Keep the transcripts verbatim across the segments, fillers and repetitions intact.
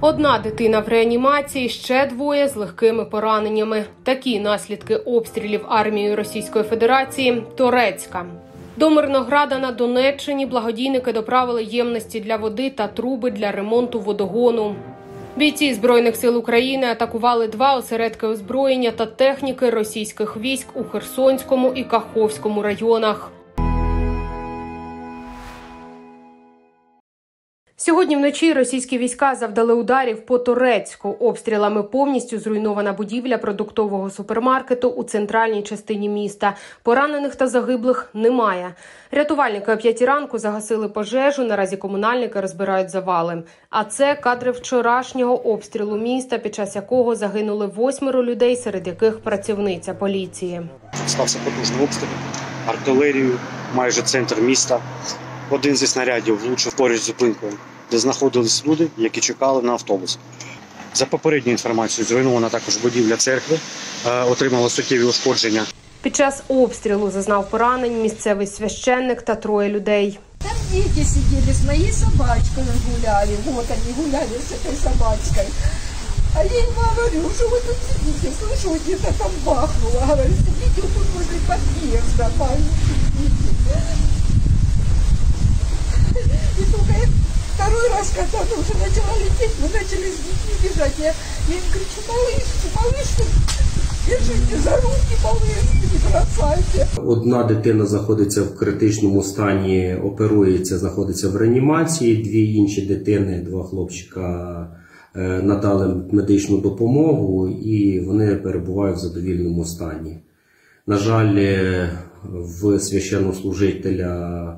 Одна дитина в реанімації, ще двоє з легкими пораненнями. Такі наслідки обстрілів армією Російської Федерації Торецька. До Мирнограда на Донеччині благодійники доправили ємності для води та труби для ремонту водогону. Бійці Збройних сил України атакували два осередки озброєння та техніки російських військ у Херсонському і Каховському районах. Сьогодні вночі російські війська завдали ударів по Торецьку. Обстрілами повністю зруйнована будівля продуктового супермаркету у центральній частині міста. Поранених та загиблих немає. Рятувальники о п'ятій ранку загасили пожежу, наразі комунальники розбирають завали. А це кадри вчорашнього обстрілу міста, під час якого загинули восьмеро людей, серед яких працівниця поліції. Стався потужний обстріл, артилерію, майже центр міста. Один зі снарядів влучив поруч з зупинкою, де знаходились люди, які чекали на автобус. За попередньою інформацією, зруйнована також будівля церкви, отримала суттєві ушкодження. Під час обстрілу зазнав поранень місцевий священник та троє людей. Там діти сиділи з моєю собачкою гуляли, вот вони гуляли з цією собачкою. А я їм говорю, що ви тут сидите, слышу, где-то там бахнуло. Говорю, сидите тут возле подъезда, сидите. И только я второй раз, когда она уже начала лететь, мы начали с детьми бежать. Я, я им кричу: малышки, малышки, держите за руки, малышки, не бросайте. Одна дитина знаходиться в критичному стані, оперується, знаходиться в реанімації. Дві інші дитини, два хлопчика, надали медичну допомогу і вони перебувають в задовільному стані. На жаль, в священнослужителя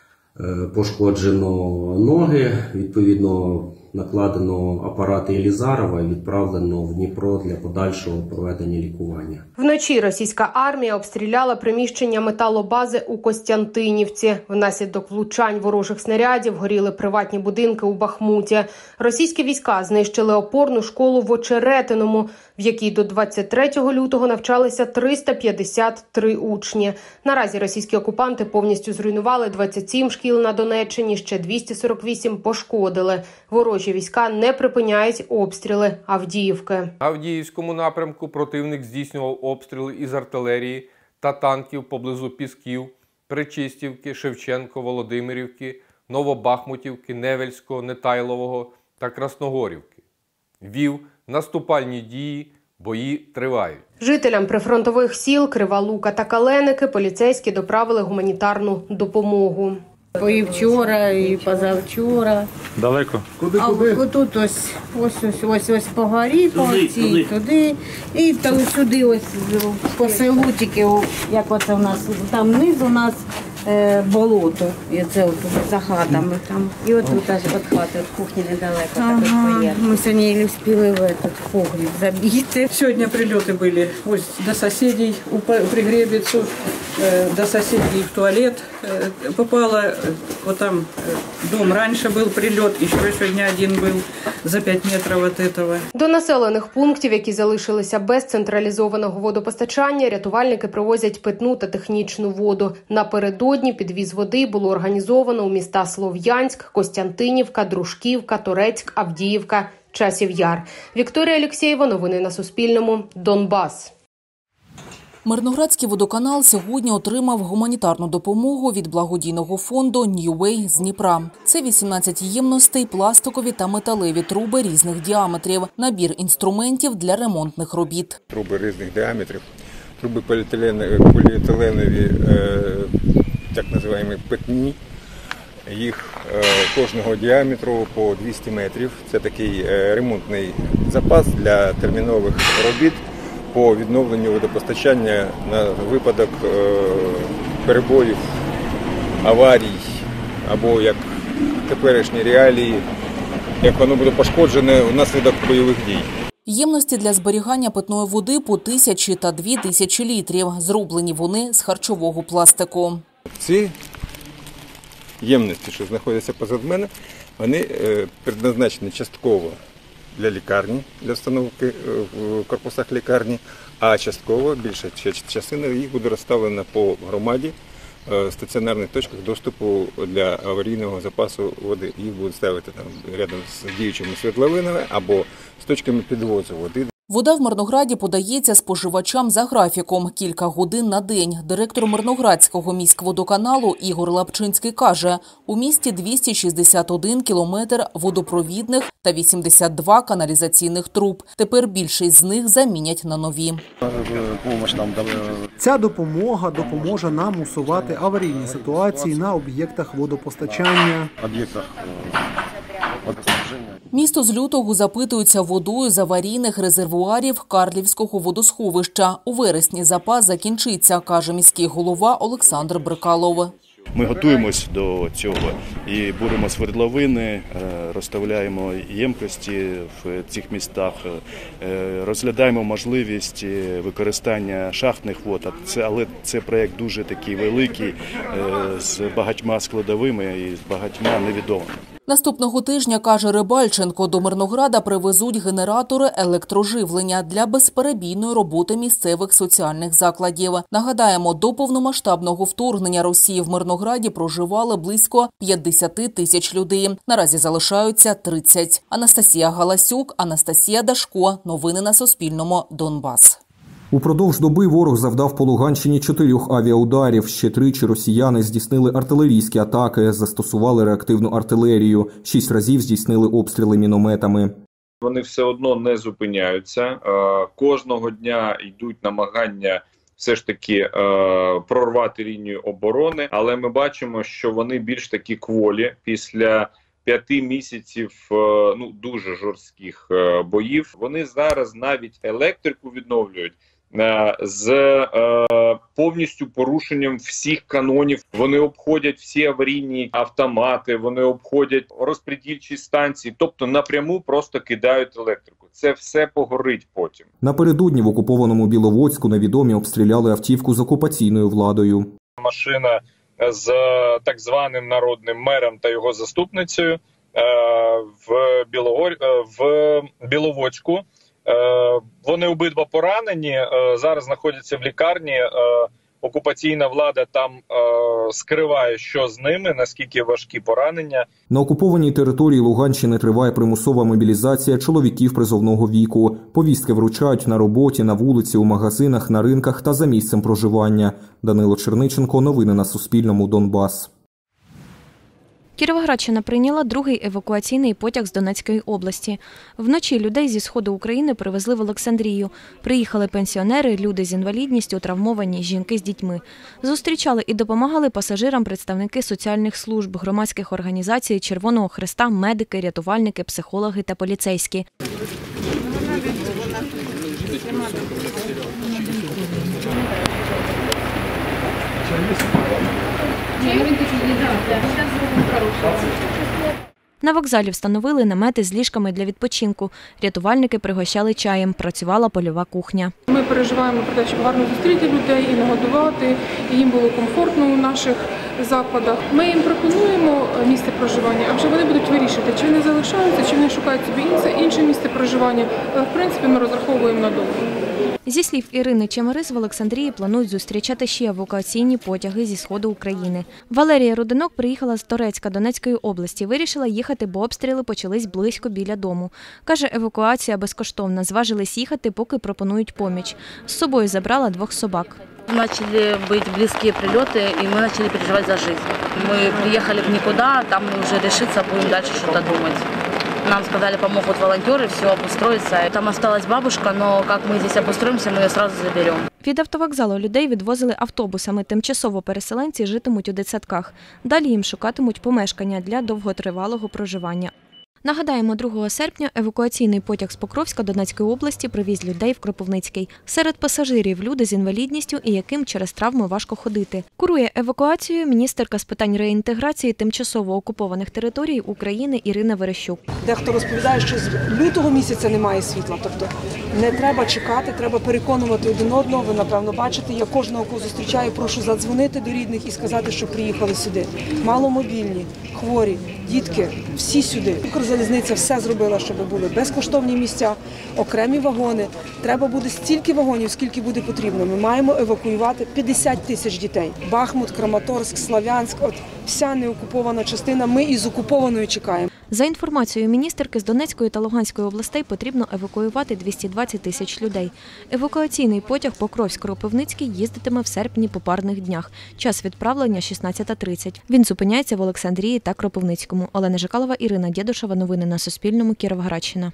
пошкоджено ноги, відповідно накладено апарати Єлізарова і відправлено в Дніпро для подальшого проведення лікування. Вночі російська армія обстріляла приміщення металобази у Костянтинівці. Внаслідок влучань ворожих снарядів горіли приватні будинки у Бахмуті. Російські війська знищили опорну школу в Очеретиному, в якій до двадцять третього лютого навчалися триста п'ятдесят три учні. Наразі російські окупанти повністю зруйнували двадцять сім шкіл на Донеччині, ще двісті сорок вісім пошкодили. Ворожі війська не припиняють обстріли Авдіївки. На Авдіївському напрямку противник здійснював обстріли із артилерії та танків поблизу Пісків, Причистівки, Шевченко, Володимирівки, Новобахмутівки, Невельського, Нетайлового та Красногорівки. Вів наступальні дії, бої тривають. Жителям прифронтових сіл Крива Лука та Каленики поліцейські доправили гуманітарну допомогу. І вчора, і позавчора. Далеко? Куди, а куди? Тут ось, ось, ось, ось, ось по горі, по цій, туди. І там сюди ось по селу, тільки, як оце у нас, там внизу у нас е, болото. І це от за хатами там. І от тут аж від хати, від кухні недалеко. Ага, так ми сьогодні не встигли в этот погріб забити. Сьогодні прильоти були ось до сусідів у Пригребицю, до сусідів в туалет попало. Вот там дом раньше был прилет, еще сегодня один был за пять метров от этого. До населених пунктів, які залишилися без централізованого водопостачання, рятувальники привозять питну та технічну воду. Напередодні підвіз води було організовано у міста Слов'янськ, Костянтинівка, Дружківка, Торецьк, Авдіївка, Часів Яр. Вікторія Алєксєєва, новини на Суспільному, Донбас. Мирноградський водоканал сьогодні отримав гуманітарну допомогу від благодійного фонду New Way з Дніпра. Це вісімнадцять ємностей, пластикові та металеві труби різних діаметрів, набір інструментів для ремонтних робіт. Труби різних діаметрів, труби поліетиленові, так називаємо питні. Їх кожного діаметру по двісті метрів. Це такий ремонтний запас для термінових робіт по відновленню водопостачання на випадок е, перебоїв, аварій або, як теперішні реалії, як воно буде пошкоджене внаслідок бойових дій. Ємності для зберігання питної води по тисячі та дві тисячі літрів. Зроблені вони з харчового пластику. Ці ємності, що знаходяться позад мене, вони е, предназначені частково для лікарні, для встановки в корпусах лікарні, а частково, більша частина їх буде розставлена по громаді стаціонарних точках доступу для аварійного запасу води. Їх будуть ставити там рядом з діючими свердловинами або з точками підвозу води. Вода в Мирнограді подається споживачам за графіком – кілька годин на день. Директор Мирноградського міськводоканалу Ігор Лапчинський каже, у місті двісті шістдесят один кілометр водопровідних та вісімдесят два каналізаційних труб. Тепер більшість з них замінять на нові. Ця допомога допоможе нам усувати аварійні ситуації на об'єктах водопостачання. Місто з лютого запитується водою з аварійних резервуарів Карлівського водосховища. У вересні запас закінчиться, каже міський голова Олександр Брикалов. Ми готуємось до цього і буримо свердловини, розставляємо ємкості в цих містах, розглядаємо можливість використання шахтних вод, але це проєкт дуже такий великий, з багатьма складовими і з багатьма невідомими. Наступного тижня, каже Рибальченко, до Мирнограда привезуть генератори електроживлення для безперебійної роботи місцевих соціальних закладів. Нагадаємо, до повномасштабного вторгнення Росії в Мирнограді проживали близько п'ятдесят тисяч людей. Наразі залишаються тридцять. Анастасія Галасюк, Анастасія Дашко. Новини на Суспільному. Донбас. Упродовж доби ворог завдав по Луганщині чотирьох авіаударів. Ще тричі росіяни здійснили артилерійські атаки, застосували реактивну артилерію. Шість разів здійснили обстріли мінометами. Вони все одно не зупиняються. Кожного дня йдуть намагання все ж таки прорвати лінію оборони. Але ми бачимо, що вони більш таки кволі після п'яти місяців ну, дуже жорстких боїв. Вони зараз навіть електрику відновлюють з е, повністю порушенням всіх канонів. Вони обходять всі аварійні автомати, вони обходять розподільчі станції, тобто напряму просто кидають електрику. Це все погорить потім. Напередодні в окупованому Біловодську невідомі обстріляли автівку з окупаційною владою. Машина з так званим народним мером та його заступницею е, в, Білогор... в Біловодську. Вони обидва поранені, зараз знаходяться в лікарні. Окупаційна влада там скриває, що з ними, наскільки важкі поранення. На окупованій території Луганщини триває примусова мобілізація чоловіків призовного віку. Повістки вручають на роботі, на вулиці, у магазинах, на ринках та за місцем проживання. Данило Черниченко, новини на Суспільному, Донбас. Кіровоградщина прийняла другий евакуаційний потяг з Донецької області. Вночі людей зі сходу України привезли в Олександрію. Приїхали пенсіонери, люди з інвалідністю, травмовані, жінки з дітьми. Зустрічали і допомагали пасажирам представники соціальних служб, громадських організацій, Червоного Хреста, медики, рятувальники, психологи та поліцейські. На вокзалі встановили намети з ліжками для відпочинку. Рятувальники пригощали чаєм. Працювала польова кухня. Ми переживаємо про те, щоб гарно зустріти людей і нагодувати, і їм було комфортно у наших закладах. Ми їм пропонуємо місце проживання, а вже вони будуть вирішити, чи вони залишаються, чи вони шукають собі інше, інше місце проживання. Але, в принципі, ми розраховуємо на довго. Зі слів Ірини Чемерис, в Олександрії планують зустрічати ще евакуаційні потяги зі сходу України. Валерія Рудинок приїхала з Торецька Донецької області. Вирішила їхати, бо обстріли почались близько біля дому. Каже, евакуація безкоштовна. Зважились їхати, поки пропонують поміч. З собою забрала двох собак. Начали быть близкие прилеты, и мы начали переживать за жизнь. Мы приехали в никуда, там мы уже решиться, будем дальше что-то думать. Нам сказали, помогут волонтеры, все обустроится. Там осталась бабушка, но как мы здесь обустроимся, мы ее сразу заберем. Від автовокзалу людей відвозили автобусами. Тимчасово переселенці житимуть у дитсадках. Далі їм шукатимуть помешкання для довготривалого проживання. Нагадаємо, другого серпня евакуаційний потяг з Покровська Донецької області привіз людей в Кропивницький. Серед пасажирів люди з інвалідністю і яким через травми важко ходити. Курує евакуацією міністерка з питань реінтеграції тимчасово окупованих територій України Ірина Верещук. Дехто розповідає, що з лютого місяця немає світла. Тобто не треба чекати, треба переконувати один одного. Ви, напевно, бачите, я кожного, кого зустрічаю, прошу задзвонити до рідних і сказати, що приїхали сюди. Маломобільні, хворі, дітки, всі сюди. Укрзалізниця все зробила, щоб були безкоштовні місця, окремі вагони. Треба буде стільки вагонів, скільки буде потрібно. Ми маємо евакуювати п'ятдесят тисяч дітей. Бахмут, Краматорськ, Слов'янськ, от вся неокупована частина, ми із окупованою чекаємо. За інформацією міністерки, з Донецької та Луганської областей потрібно евакуювати двісті двадцять тисяч людей. Евакуаційний потяг Покровськ-Кропивницький їздитиме в серпні по парних днях. Час відправлення – шістнадцята тридцять. Він зупиняється в Олександрії та Кропивницькому. Олена Жикалова, Ірина Дєдушева. Новини на Суспільному. Кіровоградщина.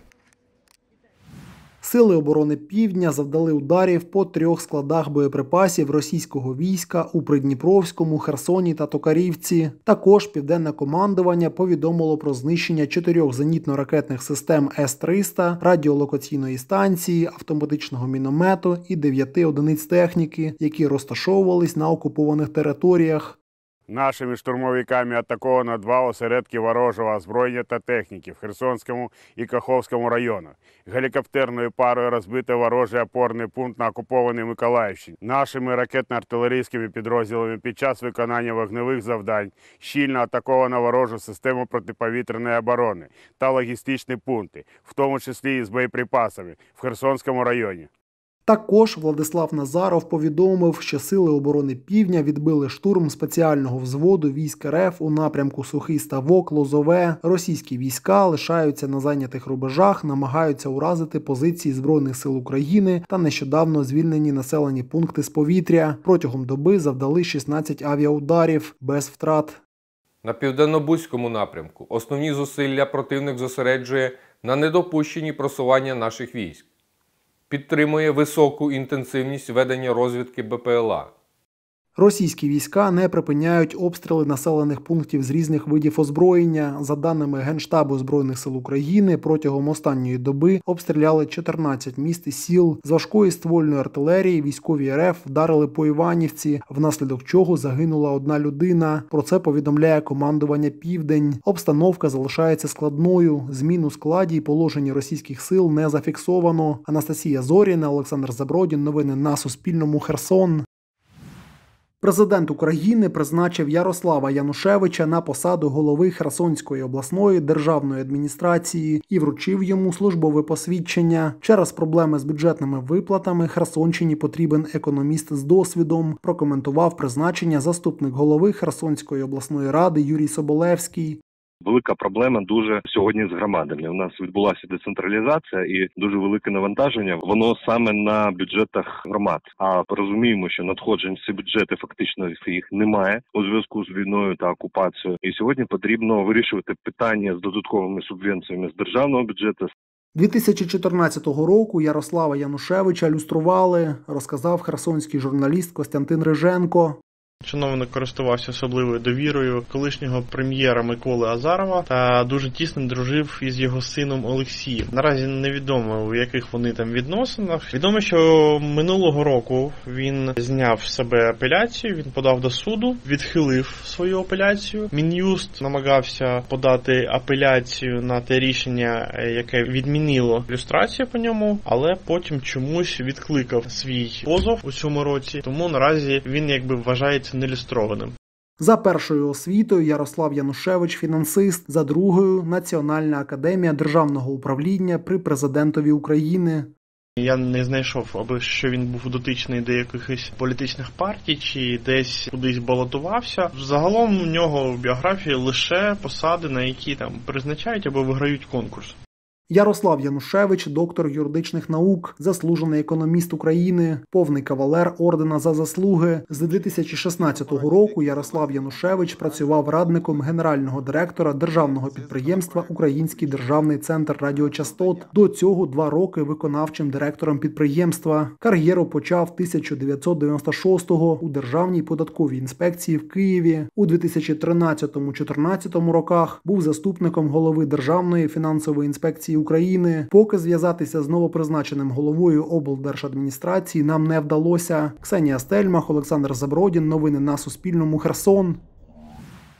Сили оборони Півдня завдали ударів по трьох складах боєприпасів російського війська у Придніпровському, Херсоні та Токарівці. Також Південне командування повідомило про знищення чотирьох зенітно-ракетних систем С триста, радіолокаційної станції, автоматичного міномету і дев'яти одиниць техніки, які розташовувались на окупованих територіях. Нашими штурмовиками атаковано два осередки ворожого озброєння та техніки в Херсонському і Каховському районах. Гелікоптерною парою розбито ворожий опорний пункт на окупованій Миколаївщині. Нашими ракетно-артилерійськими підрозділами під час виконання вогневих завдань щільно атаковано ворожу систему протиповітряної оборони та логістичні пункти, в тому числі і з боєприпасами в Херсонському районі. Також Владислав Назаров повідомив, що Сили оборони Півдня відбили штурм спеціального взводу військ РФ у напрямку Сухий Ставок, Лозове. Російські війська лишаються на зайнятих рубежах, намагаються уразити позиції Збройних сил України та нещодавно звільнені населені пункти з повітря. Протягом доби завдали шістнадцять авіаударів без втрат. На південно-бузькому напрямку основні зусилля противник зосереджує на недопущенні просування наших військ. Підтримує високу інтенсивність ведення розвідки Б П Л А. Російські війська не припиняють обстріли населених пунктів з різних видів озброєння. За даними Генштабу Збройних сил України, протягом останньої доби обстріляли чотирнадцять міст і сіл. З важкої ствольної артилерії військові РФ вдарили по Іванівці, внаслідок чого загинула одна людина. Про це повідомляє командування «Південь». Обстановка залишається складною. Змін у складі і положенні російських сил не зафіксовано. Анастасія Зоріна, Олександр Забродін. Новини на Суспільному. Херсон. Президент України призначив Ярослава Янушевича на посаду голови Херсонської обласної державної адміністрації і вручив йому службове посвідчення. Через проблеми з бюджетними виплатами Херсонщині потрібен економіст з досвідом, прокоментував призначення заступник голови Херсонської обласної ради Юрій Соболевський. Велика проблема дуже сьогодні з громадами. У нас відбулася децентралізація і дуже велике навантаження. Воно саме на бюджетах громад. А розуміємо, що надходжень в ці бюджети фактично їх немає у зв'язку з війною та окупацією. І сьогодні потрібно вирішувати питання з додатковими субвенціями з державного бюджету. дві тисячі чотирнадцятого року Ярослава Янушевича люстрували, розказав херсонський журналіст Костянтин Риженко. Чиновник користувався особливою довірою колишнього прем'єра Миколи Азарова та дуже тісно дружив із його сином Олексієм. Наразі невідомо, у яких вони там відносинах. Відомо, що минулого року він зняв з себе апеляцію, він подав до суду, відхилив свою апеляцію. Мін'юст намагався подати апеляцію на те рішення, яке відмінило люстрацію по ньому, але потім чомусь відкликав свій позов у цьому році, тому наразі він якби вважається нелюстрованим. За першою освітою Ярослав Янушевич – фінансист, за другою – Національна академія державного управління при президентові України. Я не знайшов, аби що він був дотичний до якихось політичних партій чи десь кудись балотувався. Загалом у нього в біографії лише посади, на які там призначають або виграють конкурс. Ярослав Янушевич – доктор юридичних наук, заслужений економіст України, повний кавалер ордена за заслуги. З дві тисячі шістнадцятого року Ярослав Янушевич працював радником генерального директора державного підприємства «Український державний центр радіочастот». До цього два роки виконавчим директором підприємства. Кар'єру почав тисяча дев'ятсот дев'яносто шостого у Державній податковій інспекції в Києві. У дві тисячі тринадцятому-чотирнадцятому роках був заступником голови Державної фінансової інспекції України. Поки зв'язатися з новопризначеним головою облдержадміністрації нам не вдалося. Ксенія Стельмах, Олександр Забродін. Новини на Суспільному. Херсон.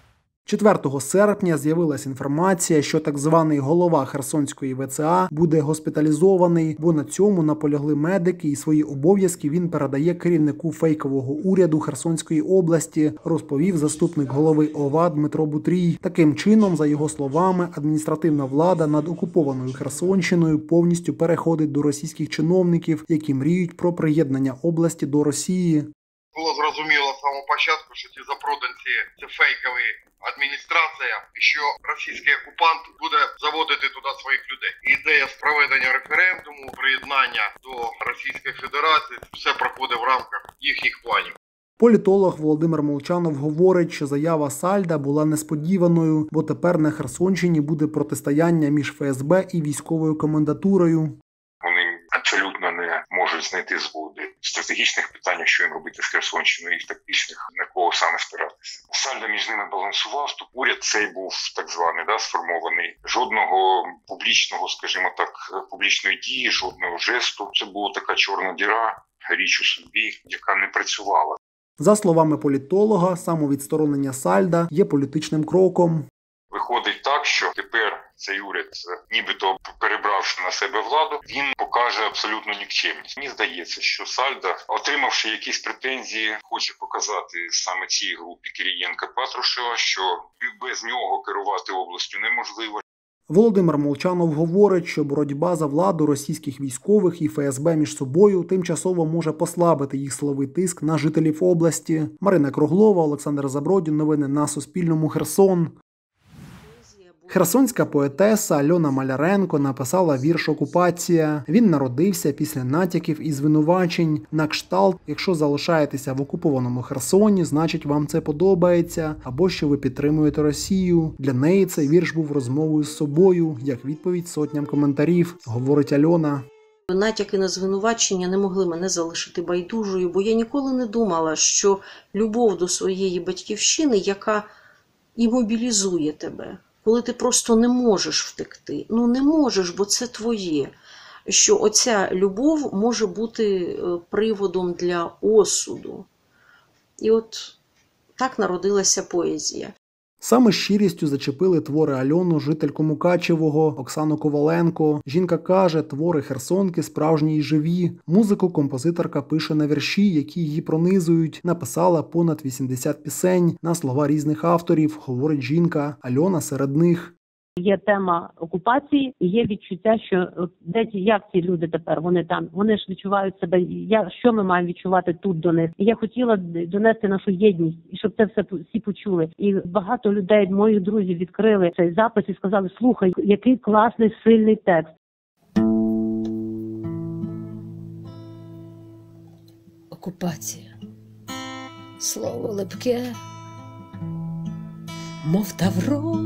четвертого серпня з'явилась інформація, що так званий голова Херсонської ве це а буде госпіталізований, бо на цьому наполягли медики і свої обов'язки він передає керівнику фейкового уряду Херсонської області, розповів заступник голови о ва Дмитро Бутрій. Таким чином, за його словами, адміністративна влада над окупованою Херсонщиною повністю переходить до російських чиновників, які мріють про приєднання області до Росії. Було зрозуміло з самого початку, що ці запроданці – це фейкові адміністрація, і що російський окупант буде заводити туди своїх людей. Ідея з проведення референдуму, приєднання до Російської Федерації – все проходить в рамках їхніх планів. Політолог Володимир Молчанов говорить, що заява Сальда була несподіваною, бо тепер на Херсонщині буде протистояння між еф ес бе і військовою комендатурою. Вони абсолютно не можуть знайти згоди в стратегічних питаннях, що їм робити з Херсонщиною, і в тактичних, на кого саме спиратися. Сальдо між ними балансував, то уряд цей був так званий, да, сформований. Жодного публічного, скажімо так, публічної дії, жодного жесту. Це була така чорна діра, річ у собі, яка не працювала. За словами політолога, самовідсторонення Сальда є політичним кроком. Виходить так, що тепер цей уряд, нібито перебравши на себе владу, він покаже абсолютну нікчемність. Мені здається, що Сальдо, отримавши якісь претензії, хоче показати саме цій групі Кирієнка-Патрушева, що без нього керувати областю неможливо. Володимир Молчанов говорить, що боротьба за владу російських військових і еф ес бе між собою тимчасово може послабити їх силовий тиск на жителів області. Марина Круглова, Олександр Забродін. Новини на Суспільному. Херсон. Херсонська поетеса Альона Маляренко написала вірш «Окупація». Він народився після натяків і звинувачень. На кшталт, якщо залишаєтеся в окупованому Херсоні, значить вам це подобається, або що ви підтримуєте Росію. Для неї цей вірш був розмовою з собою, як відповідь сотням коментарів, говорить Альона. Натяки на звинувачення не могли мене залишити байдужою, бо я ніколи не думала, що любов до своєї батьківщини, яка і мобілізує тебе, коли ти просто не можеш втекти. Ну не можеш, бо це твоє. Що оця любов може бути приводом для осуду. І от так народилася поезія. Саме щирістю зачепили твори Альону жительку Мукачевого Оксану Коваленко. Жінка каже, твори херсонки справжні й живі. Музику композиторка пише на вірші, які її пронизують. Написала понад вісімдесят пісень на слова різних авторів, говорить жінка. Альона серед них. Є тема окупації, і є відчуття, що де ті, як ці люди тепер, вони там, вони ж відчувають себе, я, що ми маємо відчувати тут до них. І я хотіла донести нашу єдність, і щоб це все всі почули. І багато людей, моїх друзів, відкрили цей запис і сказали, слухай, який класний, сильний текст. Окупація. Слово липке, мов тавро.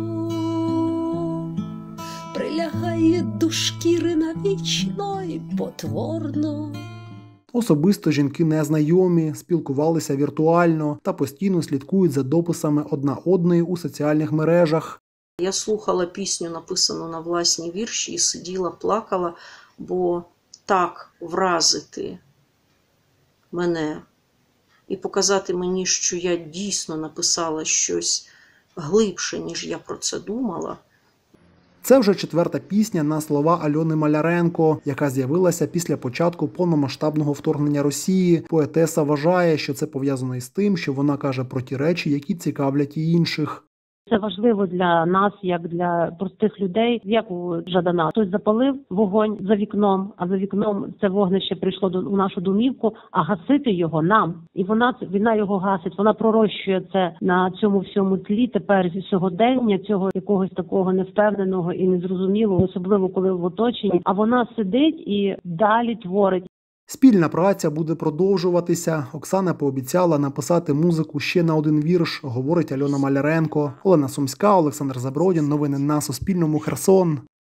Прилягає до шкіри навічно й потворно. Особисто жінки незнайомі, спілкувалися віртуально та постійно слідкують за дописами одна одної у соціальних мережах. Я слухала пісню, написану на власні вірші, і сиділа, плакала, бо так вразити мене і показати мені, що я дійсно написала щось глибше, ніж я про це думала. Це вже четверта пісня на слова Альони Маляренко, яка з'явилася після початку повномасштабного вторгнення Росії. Поетеса вважає, що це пов'язано із тим, що вона каже про ті речі, які цікавлять і інших. Це важливо для нас, як для простих людей, як у Жадана. Хтось запалив вогонь за вікном, а за вікном це вогнище прийшло до, у нашу домівку, а гасити його нам. І вона, війна його гасить, вона пророщує це на цьому всьому тлі тепер зі сьогодення, цього якогось такого невпевненого і незрозумілого, особливо коли в оточенні. А вона сидить і далі творить. Спільна праця буде продовжуватися. Оксана пообіцяла написати музику ще на один вірш, говорить Альона Маляренко. Олена Сумська, Олександр Забродін. Новини на Суспільному. Херсон.